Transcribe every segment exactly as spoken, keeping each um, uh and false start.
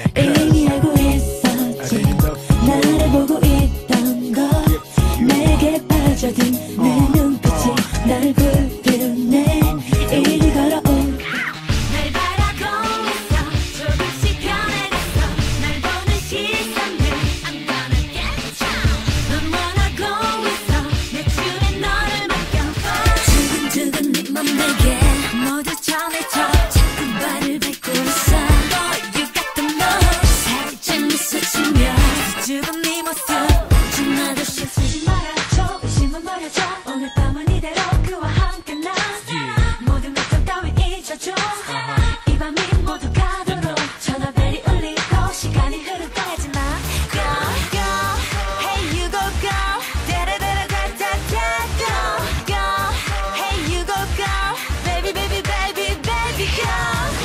이미 알고 있었지 나를 보고 있던 걸 내게 빠져든 내 눈빛이 날 부르네 이리 걸어온 날 바라고 있어 조금씩 변해갔어 날 보는 시선들 I'm gonna get you 넌 원하고 있어 내 춤에 너를 맡겨 두근두근 네 맘 내게 모두 전해줘 자꾸 발을 밟고 있어 Boy you got the moves 살짝 미소 지며 수줍은 네 모습 좀 나도 실수지 말아줘 의심은 버려줘 오늘 밤은 이대로 그와 함께 나 모든 걱정 따위 잊어줘 이 밤이 모두 가도록 전화벨이 울리고 시간이 흐르고 하지마 Go go Hey you go go 다라다라다다다 Go go Hey you go go Baby baby baby baby go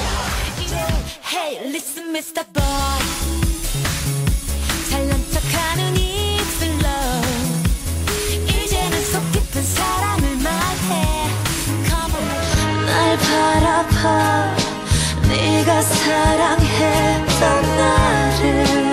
Hey listen Mister Boy 잘난 척하는 입술로 이제는 속 깊은 사랑을 말해 Come on 날 바라봐 네가 사랑했던 나를